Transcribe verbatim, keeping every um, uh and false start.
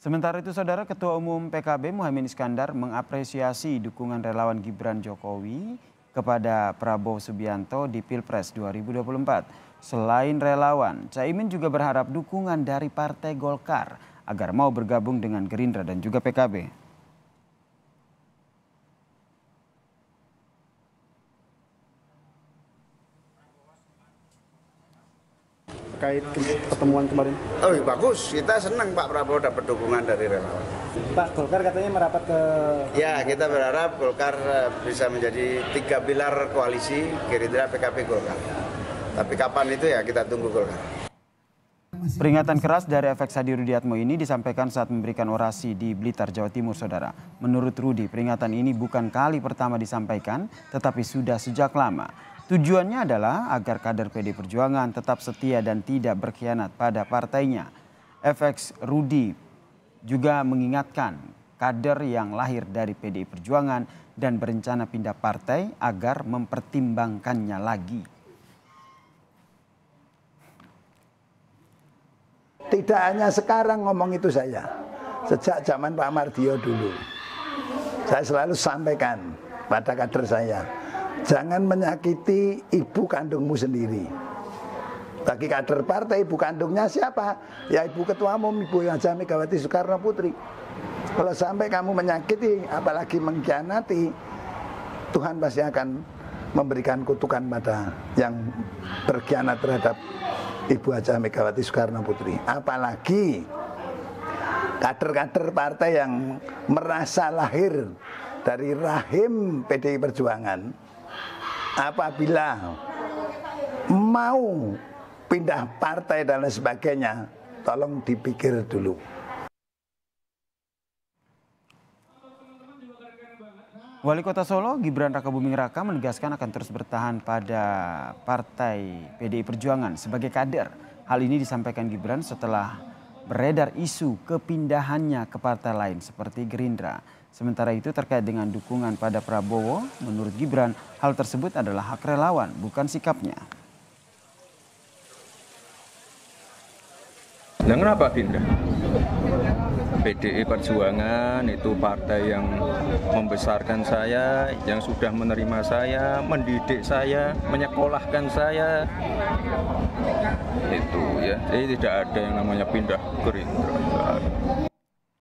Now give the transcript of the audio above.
Sementara itu, Saudara, Ketua Umum P K B Muhaimin Iskandar mengapresiasi dukungan relawan Gibran Jokowi kepada Prabowo Subianto di Pilpres dua ribu dua puluh empat. Selain relawan, Caimin juga berharap dukungan dari Partai Golkar agar mau bergabung dengan Gerindra dan juga P K B. Terkait pertemuan kemarin. Oh bagus, kita senang Pak Prabowo dapat dukungan dari relawan. Pak, Golkar katanya merapat ke... Ya, kita berharap Golkar bisa menjadi tiga pilar koalisi Gerindra, P K B, Golkar. Tapi kapan itu ya kita tunggu Golkar. Peringatan keras dari F X Hadi Rudiatmo ini disampaikan saat memberikan orasi di Blitar, Jawa Timur, Saudara. Menurut Rudi, peringatan ini bukan kali pertama disampaikan, tetapi sudah sejak lama. Tujuannya adalah agar kader P D I Perjuangan tetap setia dan tidak berkhianat pada partainya. F X Rudi juga mengingatkan kader yang lahir dari P D I Perjuangan dan berencana pindah partai agar mempertimbangkannya lagi. Tidak hanya sekarang ngomong itu saya, sejak zaman Pak Mardiono dulu. Saya selalu sampaikan pada kader saya, jangan menyakiti ibu kandungmu sendiri. Bagi kader partai, ibu kandungnya siapa? Ya ibu ketua umum, Ibu Haja Megawati Soekarno Putri. Kalau sampai kamu menyakiti, apalagi mengkhianati, Tuhan pasti akan memberikan kutukan pada yang berkhianat terhadap Ibu Haja Megawati Soekarno Putri. Apalagi kader-kader partai yang merasa lahir dari rahim P D I Perjuangan, apabila mau pindah partai dan lain sebagainya, tolong dipikir dulu. Wali Kota Solo, Gibran Rakabuming Raka menegaskan akan terus bertahan pada Partai P D I Perjuangan sebagai kader. Hal ini disampaikan Gibran setelah beredar isu kepindahannya ke partai lain seperti Gerindra. Sementara itu terkait dengan dukungan pada Prabowo, menurut Gibran hal tersebut adalah hak relawan, bukan sikapnya. Nah, kenapa pindah? P D I Perjuangan itu partai yang membesarkan saya, yang sudah menerima saya, mendidik saya, menyekolahkan saya. Itu ya, jadi tidak ada yang namanya pindah Gerindra.